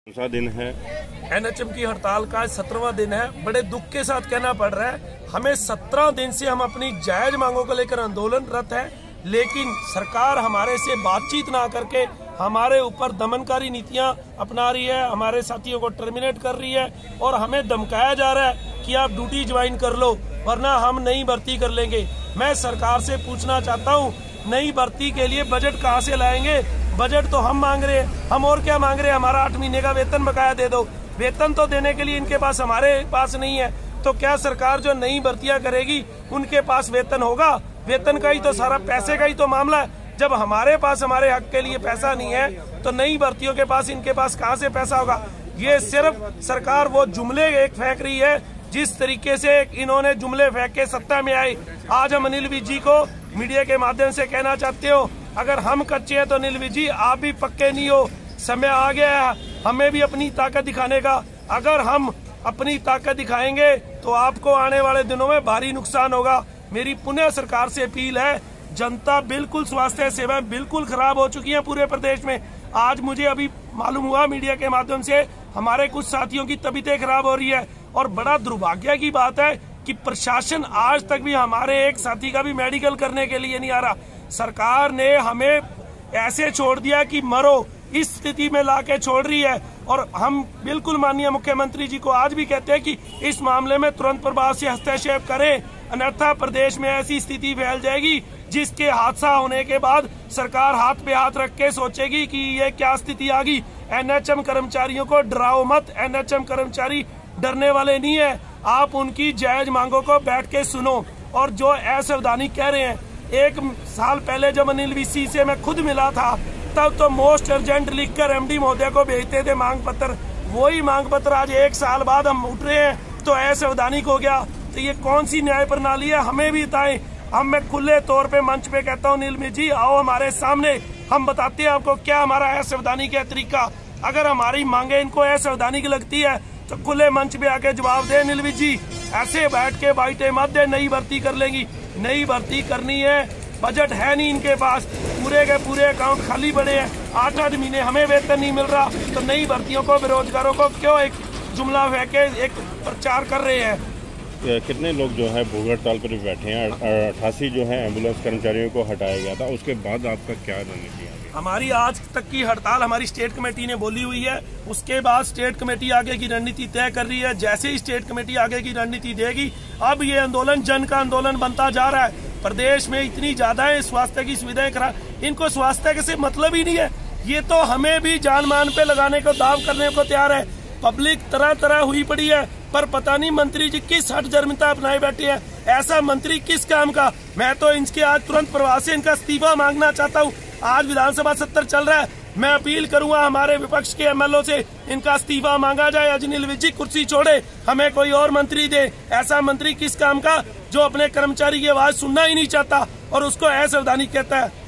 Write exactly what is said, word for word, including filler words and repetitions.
सा दिन है एनएचएम की हड़ताल का सत्रहवां दिन है। बड़े दुख के साथ कहना पड़ रहा है, हमें सत्रह दिन से हम अपनी जायज मांगों को लेकर आंदोलनरत है, लेकिन सरकार हमारे से बातचीत ना करके हमारे ऊपर दमनकारी नीतियां अपना रही है, हमारे साथियों को टर्मिनेट कर रही है और हमें धमकाया जा रहा है कि आप ड्यूटी ज्वाइन कर लो वरना हम नई भर्ती कर लेंगे। मैं सरकार से पूछना चाहता हूँ, नई भर्ती के लिए बजट कहाँ से लाएंगे? बजट तो हम मांग रहे हैं, हम और क्या मांग रहे हैं? हमारा आठ महीने का वेतन बकाया दे दो। वेतन तो देने के लिए इनके पास हमारे पास नहीं है, तो क्या सरकार जो नई भर्तियां करेगी उनके पास वेतन होगा? वेतन का ही तो सारा पैसे का ही तो मामला है। जब हमारे पास हमारे हक के लिए पैसा नहीं है तो नई भर्तियों के पास इनके पास कहाँ से पैसा होगा? ये सिर्फ सरकार वो जुमले एक फेंक रही है, जिस तरीके से इन्होंने जुमले फेंक के सत्ता में आए। आज हम अनिल विज जी को मीडिया के माध्यम से कहना चाहते हो, अगर हम कच्चे हैं तो अनिल विज जी आप भी पक्के नहीं हो। समय आ गया है हमें भी अपनी ताकत दिखाने का। अगर हम अपनी ताकत दिखाएंगे तो आपको आने वाले दिनों में भारी नुकसान होगा। मेरी पुनः सरकार से अपील है, जनता बिल्कुल स्वास्थ्य सेवाएं बिल्कुल खराब हो चुकी हैं पूरे प्रदेश में। आज मुझे अभी मालूम हुआ मीडिया के माध्यम से हमारे कुछ साथियों की तबीयतें खराब हो रही है और बड़ा दुर्भाग्य की बात है कि प्रशासन आज तक भी हमारे एक साथी का भी मेडिकल करने के लिए नहीं आ रहा। सरकार ने हमें ऐसे छोड़ दिया कि मरो, इस स्थिति में लाके छोड़ रही है। और हम बिल्कुल माननीय मुख्यमंत्री जी को आज भी कहते हैं कि इस मामले में तुरंत प्रभाव से हस्तक्षेप करें, अन्यथा प्रदेश में ऐसी स्थिति फैल जाएगी जिसके हादसा होने के बाद सरकार हाथ पे हाथ रख के सोचेगी कि ये क्या स्थिति आ गई। एनएचएम कर्मचारियों को डराओ मत, एनएचएम कर्मचारी डरने वाले नहीं है। आप उनकी जायज मांगों को बैठ के सुनो। और जो असावधानी कह रहे हैं, एक साल पहले जब अनिल विज से मैं खुद मिला था तब तो मोस्ट अर्जेंट लिखकर एमडी महोदय को भेजते थे मांग पत्र। वही मांग पत्र आज एक साल बाद हम उठ रहे हैं तो असंवैधानिक हो गया। तो ये कौन सी न्याय प्रणाली है? हमें भी बताएं। हम मैं खुले तौर पे मंच पे कहता हूँ, अनिल विज जी आओ हमारे सामने, हम बताते हैं आपको क्या हमारा असंवैधानिक है तरीका। अगर हमारी मांगे इनको असंवैधानिक लगती है तो खुले मंच पे आके जवाब दे अनिल विज जी। ऐसे बैठ के बाइटे मत दे, नई भर्ती कर लेंगी। नई भर्ती करनी है, बजट है नहीं इनके पास, पूरे के पूरे अकाउंट खाली पड़े हैं। आठ आठ महीने हमें वेतन नहीं मिल रहा, तो नई भर्तियों को बेरोजगारों को क्यों एक जुमला फेंके एक प्रचार कर रहे हैं? कितने लोग जो है भूख हड़ताल पर बैठे हैं? अट्ठासी जो है एम्बुलेंस कर्मचारियों को हटाया गया था, उसके बाद आपका क्या रणनीति है? हमारी आज तक की हड़ताल हमारी स्टेट कमेटी ने बोली हुई है, उसके बाद स्टेट कमेटी आगे की रणनीति तय कर रही है। जैसे ही स्टेट कमेटी आगे की रणनीति देगी, अब ये आंदोलन जन का आंदोलन बनता जा रहा है। प्रदेश में इतनी ज्यादा है स्वास्थ्य की सुविधाएं खराब, इनको स्वास्थ्य से मतलब ही नहीं है। ये तो हमें भी जान मान पे लगाने को दाव करने को तैयार है। पब्लिक तरह तरह हुई पड़ी है, पर पता नहीं मंत्री जी किस हट जर्मिता अपनाए बैठे हैं। ऐसा मंत्री किस काम का? मैं तो इनके आज तुरंत प्रभाव से इनका इस्तीफा मांगना चाहता हूँ। आज विधानसभा सत्र चल रहा है, मैं अपील करूंगा हमारे विपक्ष के एमएलओ से, इनका इस्तीफा मांगा जाए। अनिल विज जी कुर्सी छोड़े, हमें कोई और मंत्री दे। ऐसा मंत्री किस काम का जो अपने कर्मचारी की आवाज सुनना ही नहीं चाहता और उसको असंवैधानिक कहता है।